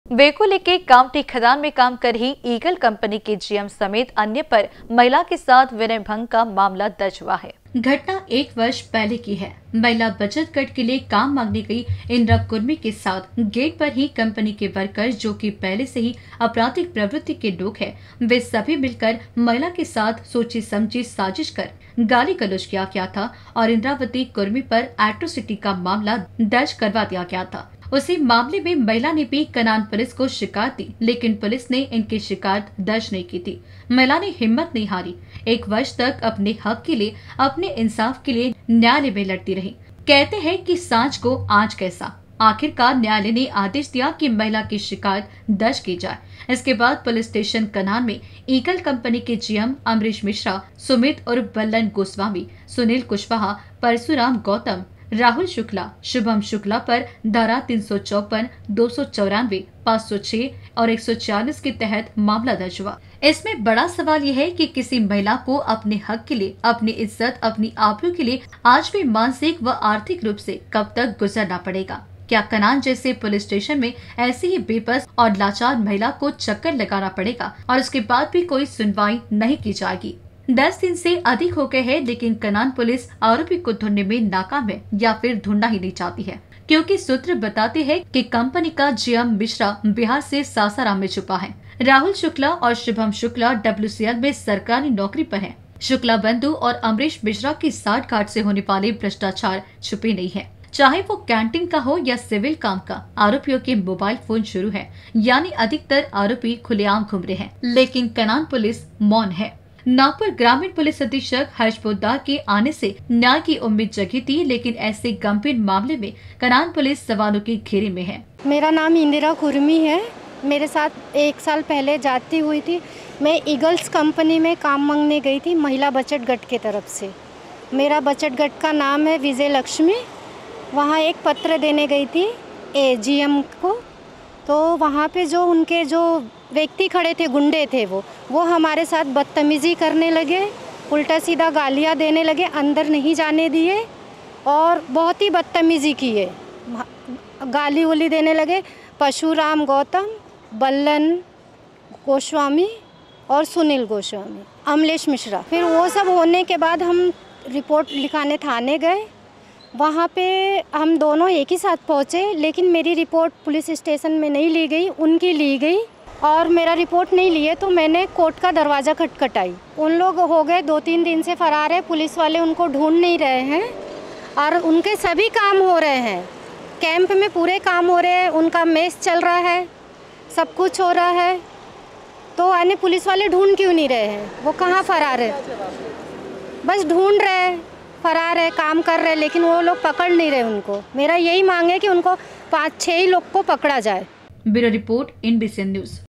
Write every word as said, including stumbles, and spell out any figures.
वेकोले के कामठी खदान में काम कर रही ईगल कंपनी के जीएम समेत अन्य पर महिला के साथ विनय भंग का मामला दर्ज हुआ है। घटना एक वर्ष पहले की है। महिला बचत गट के लिए काम मांगने गई इंदिरा कुर्मी के साथ गेट पर ही कंपनी के वर्कर्स, जो कि पहले से ही आपराधिक प्रवृत्ति के लोग हैं, वे सभी मिलकर महिला के साथ सोची समझी साजिश कर गाली गलौज किया गया था और इंद्रावती कुर्मी पर एट्रोसिटी का मामला दर्ज करवा दिया गया था। उसी मामले में महिला ने भी कनान पुलिस को शिकायत दी, लेकिन पुलिस ने इनकी शिकायत दर्ज नहीं की थी। महिला ने हिम्मत नहीं हारी, एक वर्ष तक अपने हक के लिए, अपने इंसाफ के लिए न्यायालय में लड़ती रही। कहते हैं कि सांझ को आंच कैसा। आखिरकार न्यायालय ने आदेश दिया कि महिला की शिकायत दर्ज की जाए। इसके बाद पुलिस स्टेशन कनान में ईगल कंपनी के जीएम अमरीश मिश्रा, सुमित और बल्लन गोस्वामी, सुनील कुशवाहा, परशुराम गौतम, राहुल शुक्ला, शुभम शुक्ला पर धारा तीन सौ चौपन, दो सौ चौरानवे, पाँच सौ छह और एक सौ चालीस के तहत मामला दर्ज हुआ। इसमें बड़ा सवाल यह है कि किसी महिला को अपने हक के लिए, अपनी इज्जत, अपनी आबरू के लिए आज भी मानसिक व आर्थिक रूप से कब तक गुजरना पड़ेगा। क्या कनान जैसे पुलिस स्टेशन में ऐसी ही बेबस और लाचार महिला को चक्कर लगाना पड़ेगा और उसके बाद भी कोई सुनवाई नहीं की जाएगी? दस दिन से अधिक हो गए हैं, लेकिन कनान पुलिस आरोपी को ढूंढने में नाकाम है या फिर ढूंढना ही नहीं चाहती है, क्योंकि सूत्र बताते हैं कि कंपनी का जीएम मिश्रा बिहार से सासाराम में छुपा है। राहुल शुक्ला और शुभम शुक्ला डब्ल्यूसीएल में सरकारी नौकरी पर हैं। शुक्ला बंधु और अमरीश मिश्रा की साठ गांठ से होने वाले भ्रष्टाचार छुपे नहीं है, चाहे वो कैंटीन का हो या सिविल काम का। आरोपियों के मोबाइल फोन शुरू है, यानी अधिकतर आरोपी खुलेआम घूम रहे हैं, लेकिन कनान पुलिस मौन है। नागपुर ग्रामीण पुलिस अधीक्षक हर्ष पोद्दार के आने से न्याय की उम्मीद जगी थी, लेकिन ऐसे गंभीर मामले में कनान पुलिस सवालों के घेरे में है। मेरा नाम इंदिरा कुर्मी है। मेरे साथ एक साल पहले जाती हुई थी। मैं ईगल्स कंपनी में काम मांगने गई थी महिला बचत गट के तरफ से। मेरा बचत गट का नाम है विजय लक्ष्मी। वहाँ एक पत्र देने गई थी ए जीएम को, तो वहाँ पे जो उनके जो व्यक्ति खड़े थे, गुंडे थे, वो वो हमारे साथ बदतमीज़ी करने लगे, उल्टा सीधा गालियाँ देने लगे, अंदर नहीं जाने दिए और बहुत ही बदतमीज़ी किए, गाली उली देने लगे। परशुराम गौतम, बल्लन गोस्वामी और सुनील गोस्वामी, अमरीश मिश्रा। फिर वो सब होने के बाद हम रिपोर्ट लिखाने थाने गए। वहाँ पे हम दोनों एक ही साथ पहुँचे, लेकिन मेरी रिपोर्ट पुलिस स्टेशन में नहीं ली गई, उनकी ली गई। और मेरा रिपोर्ट नहीं लिए तो मैंने कोर्ट का दरवाज़ा खटखटाई। उन लोग हो गए दो तीन दिन से फरार है, पुलिस वाले उनको ढूंढ नहीं रहे हैं और उनके सभी काम हो रहे हैं, कैंप में पूरे काम हो रहे हैं, उनका मेस चल रहा है, सब कुछ हो रहा है, तो यानी पुलिस वाले ढूंढ क्यों नहीं रहे हैं? वो कहाँ फरार है? बस ढूंढ रहे हैं, फरार है, काम कर रहे हैं, लेकिन वो लोग पकड़ नहीं रहे उनको। मेरा यही मांग है कि उनको पाँच छः ही लोग को पकड़ा जाए। Bureau report, NBC news.